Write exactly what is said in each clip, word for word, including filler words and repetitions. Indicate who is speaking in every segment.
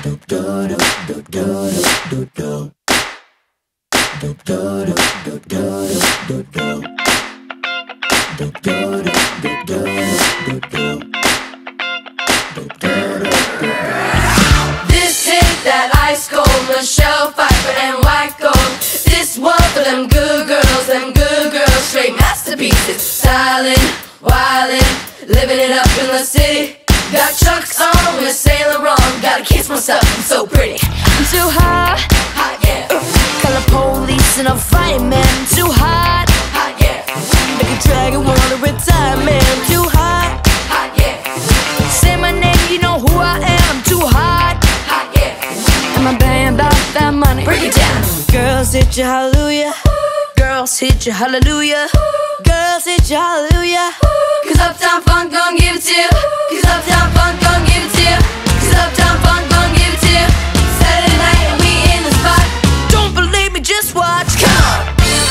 Speaker 1: This hit that ice cold, Michelle Pfeiffer and white gold. This one for them good girls, them good girls, straight masterpieces. Stylin', wildin', living it up in the city. Got Chucks on with Saint Laurent. Gotta kiss myself, I'm so pretty.
Speaker 2: I'm too hot,
Speaker 1: Hot, yeah.
Speaker 2: call the police and I'll fight, man. I'm too hot,
Speaker 1: Hot, yeah.
Speaker 2: make a dragon wanna retire, man. I'm too hot,
Speaker 1: Hot, yeah.
Speaker 2: say my name, you know who I am. I'm too hot,
Speaker 1: Hot, yeah.
Speaker 2: and my band about that money.
Speaker 1: Break it down.
Speaker 2: Girls hit you hallelujah, girls hit you hallelujah, girls hit you hallelujah.
Speaker 1: Cause Uptown Funk gon' give it to you. Cause Uptown Funk gon' give it to you. Cause Uptown Funk gon' give it to you. Saturday night and we in the spot.
Speaker 2: Don't believe me, just watch.
Speaker 1: Come on.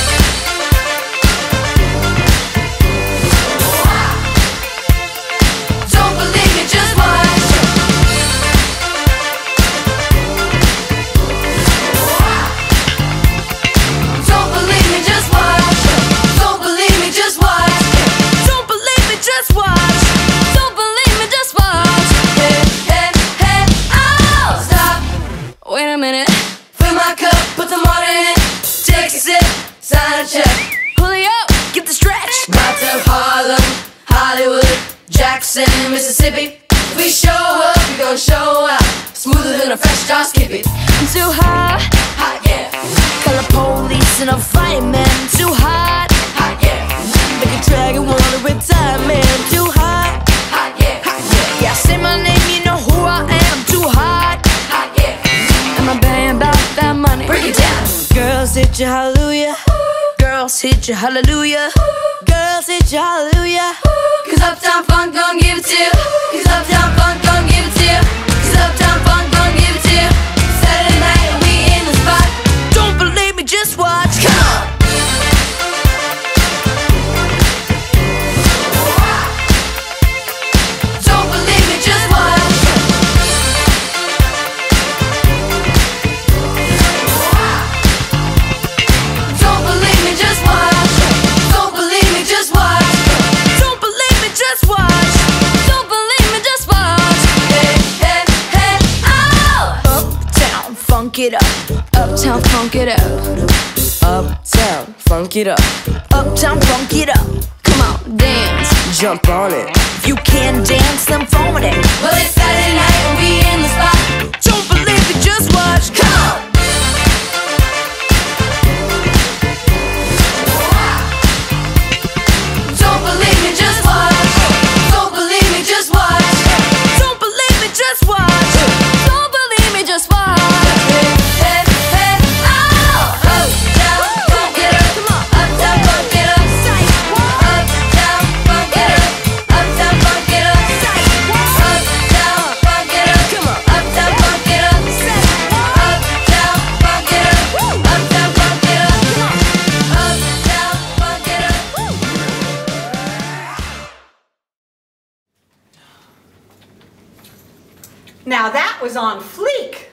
Speaker 1: Don't believe me, just watch. Don't believe me, just watch. Don't believe me, just watch.
Speaker 2: Don't believe me, just watch. Don't believe me, just watch.
Speaker 1: Hey, hey, hey, oh, stop.
Speaker 2: Wait a minute,
Speaker 1: Fill my cup, put some water in it. Take a sip, sign a check.
Speaker 2: Julio, get the stretch.
Speaker 1: Right to Harlem, Hollywood, Jackson, Mississippi. If we show up, we gon' show out. Smoother than a fresh drop skippy.
Speaker 2: I'm too hot,
Speaker 1: Hot, yeah.
Speaker 2: call the police and I'll fight, man. I'm too hot,
Speaker 1: Hot, yeah.
Speaker 2: make a dragon wanna retire, man. I'm too hot,
Speaker 1: Hot, yeah. Hot, yeah.
Speaker 2: yeah, say my name, you know who I am. I'm too hot,
Speaker 1: Hot, yeah.
Speaker 2: and my band about that money.
Speaker 1: Break it down.
Speaker 2: Girls hit you hallelujah, girls hit you hallelujah, girls hit you hallelujah.
Speaker 1: Cause Uptown Funk gon' give it to you. Cause Uptown Funk gon' give it to you. Cause Uptown Funk gon' give it to you. Saturday night and we in the spot.
Speaker 2: Don't believe me, just watch.
Speaker 1: Come on. Don't believe me, just watch. Don't believe me, just watch. Don't believe me, just watch.
Speaker 2: Don't believe me, just watch. Don't believe me, just watch.
Speaker 1: Hey, hey, hey, oh!
Speaker 2: Uptown, funk it up. Uptown, funk it up. Uptown, funk it up. Uptown, funk it up. Come on, dance, jump on it. If you can't dance, then phone it.
Speaker 1: Well, it's Saturday night and we in the spot.
Speaker 2: Don't believe it, just watch.
Speaker 1: Come on. Don't believe me, just watch. Don't believe me, just watch.
Speaker 2: Don't believe me, just watch. Don't believe me, just watch.
Speaker 1: Hey, hey, hey, oh! Uptown, funk it up.
Speaker 2: Come on.
Speaker 1: Uptown, funk it up. Uptown, funk it up. Uptown, funk it up. Uptown, funk it up.
Speaker 2: Come on.
Speaker 1: Uptown, funk it up. Uptown, funk it up. Uptown, funk it up. Uptown, funk it up.
Speaker 3: Now that was on fleek.